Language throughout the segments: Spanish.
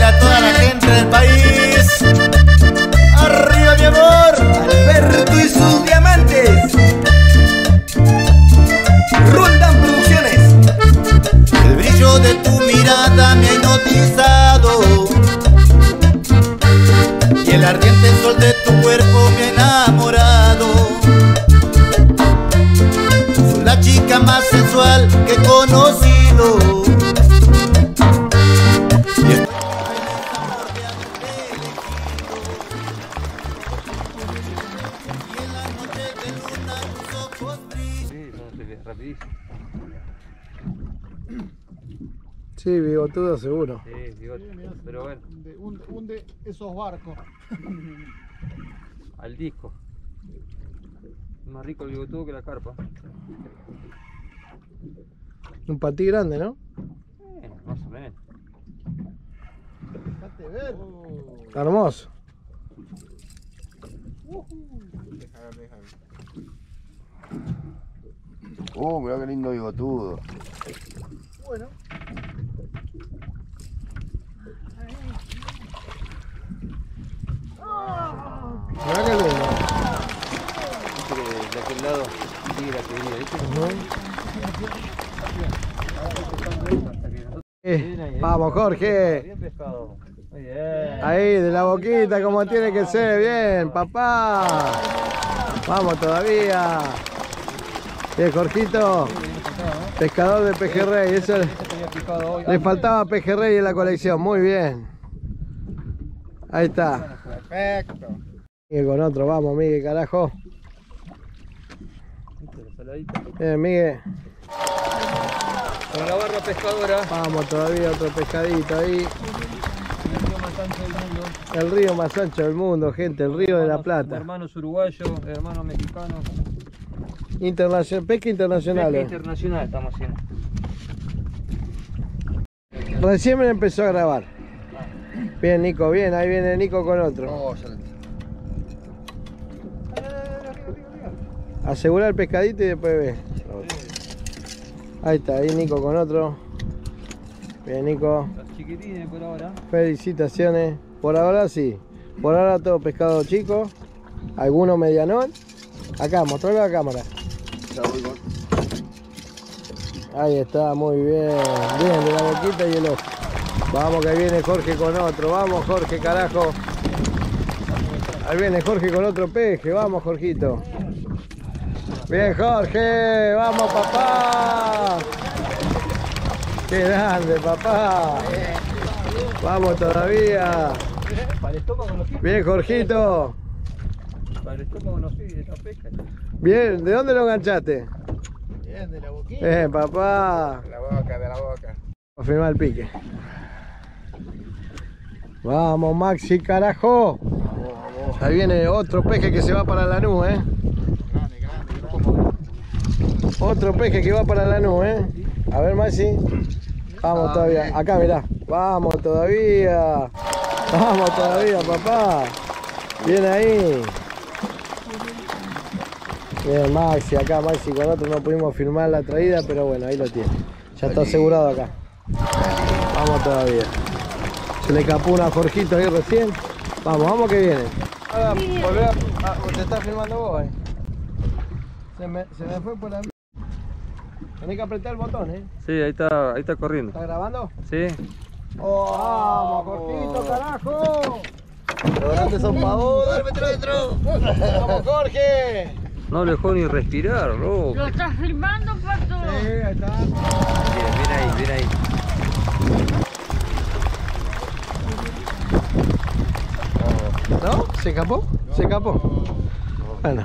para toda la gente del país. ¡Arriba, mi amor! Alberto y sus diamantes. Roldan Producciones. El brillo de tu mirada me ha hipnotizado y el ardiente sol de tu cuerpo me ha enamorado. Soy la chica más sensual que he conocido. Sí, bigotudo seguro. Sí, bigotudo, pero bueno. Hunde esos barcos. Al disco. Es más rico el bigotudo que la carpa. Un patí grande, ¿no? Más o menos. Dejate ver. Está hermoso. Mirá qué lindo bigotudo. Bueno. Mirá qué lindo. Viste que de aquel lado sigue la teoría, ¿viste? Vamos, Jorge. Bien pescado. Muy bien. Ahí, de la boquita, como tiene que ser. Bien, papá. Vamos todavía. Bien, Jorgito. Pescador de pejerrey. Eso le faltaba pejerrey en la colección. Muy bien. Ahí está. Perfecto. Miguel con otro. Vamos, Miguel, carajo. Bien, Miguel. Con la barra pescadora. Vamos todavía, otro pescadito ahí. El río más ancho del mundo. El río más ancho del mundo, gente. El río de la Plata. Hermanos uruguayos, hermanos mexicanos. Pesca internacional. Pesca internacional estamos haciendo. Recién me empezó a grabar. Bien, Nico, bien. Ahí viene Nico con otro. Asegura el pescadito y después ve. Ahí está, ahí Nico con otro. Bien, Nico. Los chiquitines por ahora. Felicitaciones. Por ahora sí. Por ahora todo pescado chico. Alguno medianón. Acá, mostralo a la cámara. Ahí está, muy bien. Bien, de la boquita y el ojo. Vamos que ahí viene Jorge con otro. Vamos, Jorge, carajo. Ahí viene Jorge con otro peje. Vamos, Jorgito. Bien, Jorge. Vamos, papá. Qué grande, papá. Vamos todavía. Bien, Jorgito. Para el estómago no pide esta pesca. Bien, ¿de dónde lo enganchaste? Bien, de la boquita. Bien, papá. De la boca, de la boca. A firmar el pique. Vamos, Maxi, carajo. Ahí viene otro peje que se va para la nube, Grande, grande. Otro peje que va para la nube, A ver, Maxi. Vamos todavía. Acá, mirá. Vamos todavía. Vamos todavía, papá. Bien ahí. Bien, Maxi, acá Maxi con otro no pudimos filmar la traída, pero bueno, ahí lo tiene. Ya está asegurado acá. Vamos todavía. Se le escapó una Jorgito ahí recién. Vamos, vamos que viene. Ahora, volver a... te estás filmando vos ahí. Se me fue por la... Tenés que apretar el botón, Sí, ahí está corriendo. ¿Está grabando? Sí. Oh, vamos, Jorgito, carajo. Los grandes son pa' vos. ¡Mételo dentro! ¡Vamos, Jorge! No le dejó ni respirar, loco. ¿Lo estás filmando, Pato? Sí, ahí está. Bien ahí. ¿No? ¿Se escapó? ¿Se escapó? Bueno.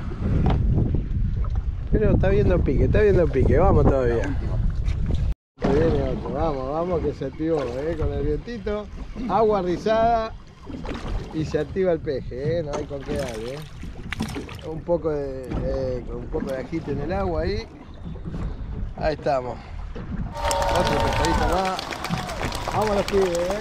Pero está viendo el pique, vamos todavía. Ahí viene otro, vamos que se activó, con el vientito, agua rizada y se activa el peje, no hay con qué darle, un poco de agite en el agua ahí. Ahí estamos. Otro pescadito más. Vamos los pibes,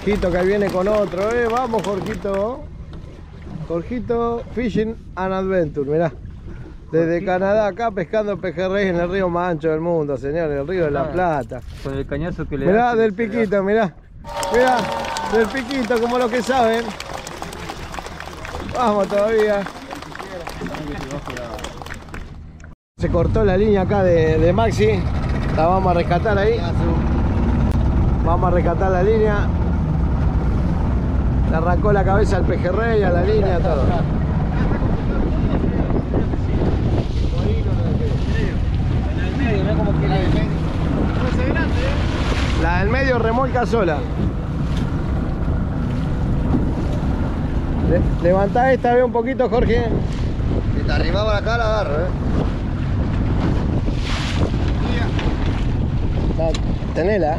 Jorgito que viene con otro, vamos Jorgito. Jorgito Fishing and Adventure, mirá. Desde Canadá acá pescando pejerrey en el río más ancho del mundo, señores, el río de la Plata. Con el cañazo que le Mirá, da. del piquito, mirá. Mirá, del piquito, como los que saben. Vamos todavía. Se cortó la línea acá de Maxi. La vamos a rescatar ahí. Vamos a rescatar la línea. Le arrancó la cabeza al pejerrey, a la línea, todo. La del medio remolca sola. Levantá esta, ve un poquito, Jorge. Si te arribaba acá, la agarro, Tenela.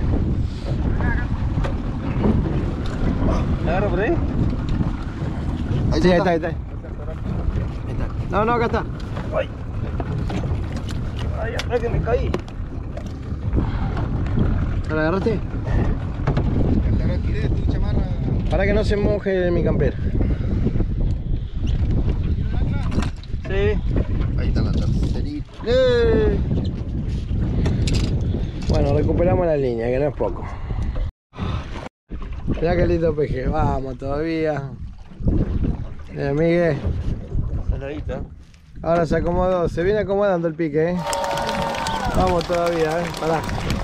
¿La agarro por ahí? Ahí Sí, ahí está. está. No, no, acá está. Ay, ahora que me caí. ¿La agarraste? La retiré tu chamarra. Para que no se moje mi campera. Sí. Ahí está la tercerita. Bueno, recuperamos la línea, que no es poco. Mirá qué lindo peje. Vamos todavía. Mira, Miguel. Saladita. Ahora se acomodó. Se viene acomodando el pique, Vamos todavía, Pará.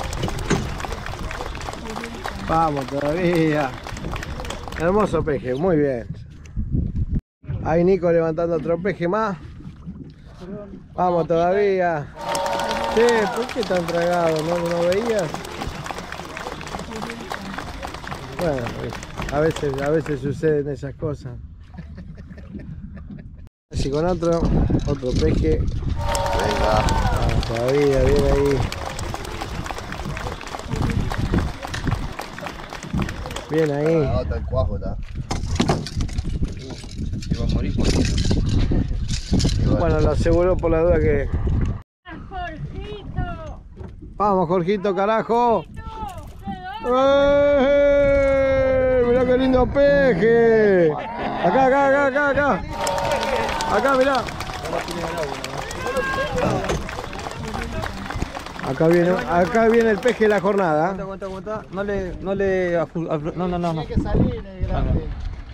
Vamos todavía. Hermoso peje, muy bien. Ahí Nico levantando otro peje más. Vamos todavía. Che, ¿por qué tan tragado? ¿No veías? Bueno, a veces suceden esas cosas. Así con otro peje. Venga. Vamos todavía, bien ahí. Bien ahí. Ah, está el cuajo, está. Iba a morir por eso. Bueno, lo aseguró por la duda que... ¡Jorgito! Vamos, Jorgito, carajo. Mirá qué lindo peje. Acá. Acá, mirá. Acá viene el peje de la jornada. Aguanta. No le... No. Tiene que salir el grande.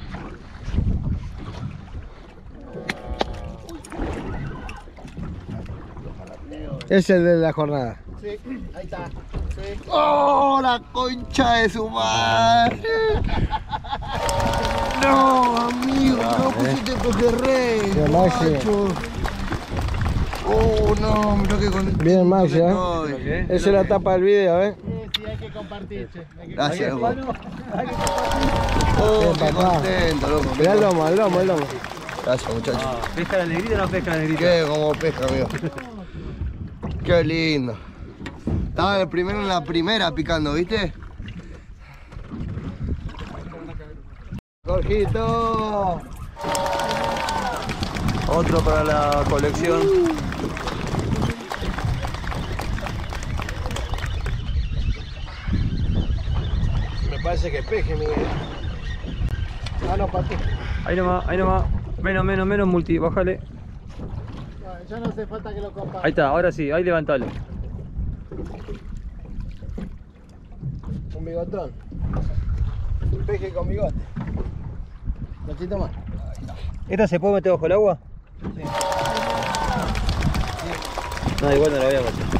Es el de la jornada. Sí, ahí está. Sí. ¡Oh, la concha de su madre! No, amigo, no pusiste pejerrey. Bien, Maxi. macho. Oh, no, mirá que con... Bien, Maxi, estoy. Esa es la tapa del video, Sí, hay que compartir, che. Hay que Gracias, loco. compartir. Oh, Bien, qué papá. contento, loco. Mirá el lomo. Gracias, muchachos. ¿Pesca la negrita o no pesca la negrita? Qué como pesca, amigo. Qué lindo. Estaba el primero en la primera picando, ¿viste? Jorgito. Otro para la colección. Me parece que peje, Miguel. Ah, no, para ti. Ahí nomás. Menos multi, bájale. No, ya no hace falta que lo compartas. Ahí está, ahora sí, ahí levantalo. Un bigotón. Un peje con bigote. Cachito más. ¿Esta se puede meter bajo el agua? Sí. No, igual no la voy a meter.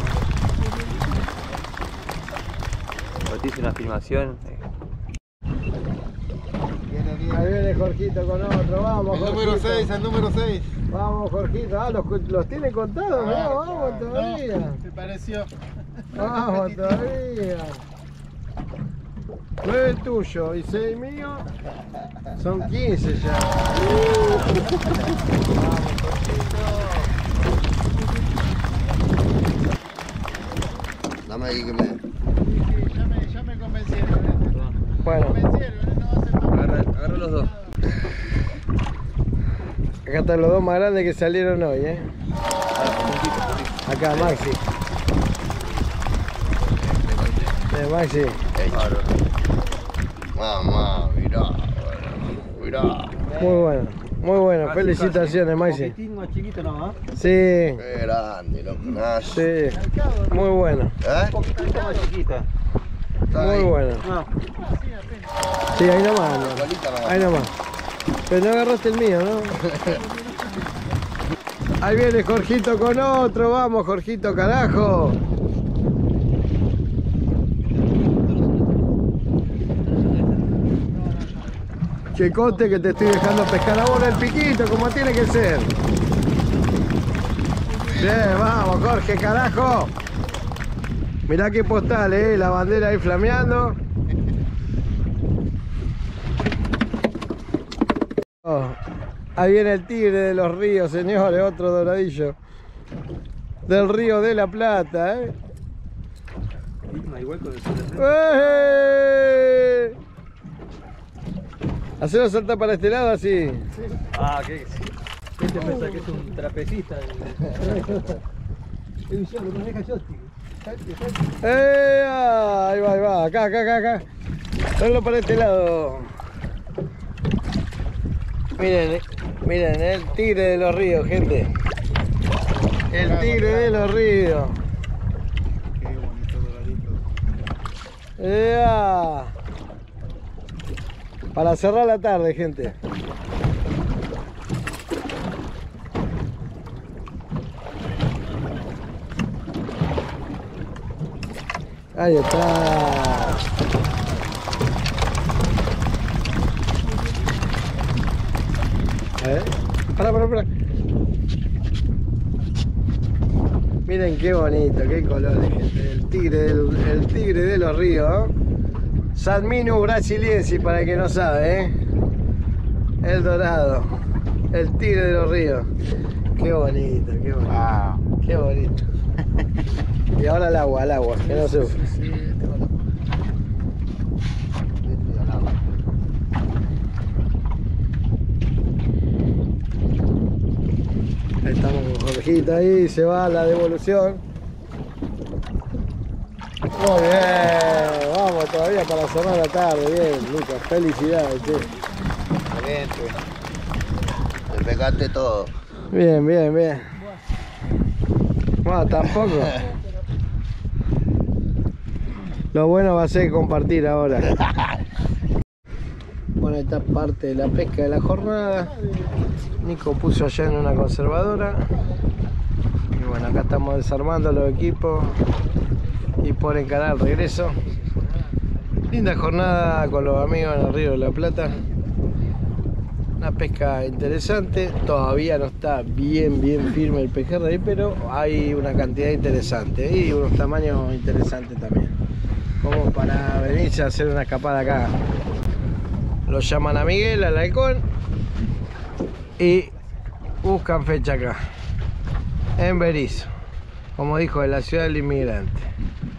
Batiste una filmación. Ahí viene Jorgito con otro, vamos. El número Jorgito. 6, el número 6. Vamos, Jorgito. Ah, los tiene contados, mirá, vamos todavía. No, se pareció. Vamos todavía. 9 tuyo y 6 mío. Son 15 ya. Dame ahí que me... Ya me convencieron. Bueno, Convencieron, no hace falta. Agarra los dos. acá están los dos más grandes que salieron hoy, Acá, Maxi. Maxi. Mamá, mirá, mirá. Muy bueno, felicitaciones, Maisi. Poquitín más chiquito nomás. Sí, Qué grande, loco, Nash. sí, muy bueno, ¿Eh? Un poquitito más chiquita. Está muy ahí. bueno. No. Sí, ahí nomás, no. Solita nomás. Ahí nomás. Pero no agarraste el mío, ¿no? Ahí viene Jorgito con otro, vamos Jorgito, carajo. Checote que te estoy dejando pescar ahora el piquito como tiene que ser. Bien, vamos Jorge, carajo. Mirá qué postal, la bandera ahí flameando. Oh, ahí viene el tigre de los ríos, señores, otro doradillo. Del río de la Plata, No hay hueco de sol. ¡Eh! Hacelo saltar para este lado así. Ah, ¿qué? ¿Qué te pensás que es un trapecista? Es un show, no deja joystick. Ahí va, acá. Solo para este lado. Miren, el tigre de los ríos, gente. El tigre de los ríos. Qué bonito doradito. ¡Ea! Para cerrar la tarde, gente. Ahí está. Para. Miren qué bonito, qué colores, gente. El tigre de los ríos, ¿eh? Salmino brasiliensis, para el que no sabe, El dorado. El tigre de los ríos. Qué bonito, qué bonito. Wow. Qué bonito. Y ahora al agua, que no sufre. Ahí estamos con Jorgito ahí, se va la devolución. Muy bien, vamos todavía para cerrar la tarde, bien, Lucas, felicidades, che. Excelente. Te pegaste todo. Bien. Bueno, tampoco. Lo bueno va a ser compartir ahora. Bueno, esta parte de la pesca de la jornada. Nico puso allá en una conservadora. Y bueno, acá estamos desarmando los equipos y por encarar el regreso. Linda jornada con los amigos en el Río de la Plata. Una pesca interesante. Todavía no está bien firme el pejerrey, pero hay una cantidad interesante y unos tamaños interesantes también, como para venirse a hacer una escapada acá. Lo llaman a Miguel, al halcón, y buscan fecha acá en Berizo, como dijo, de la ciudad del inmigrante.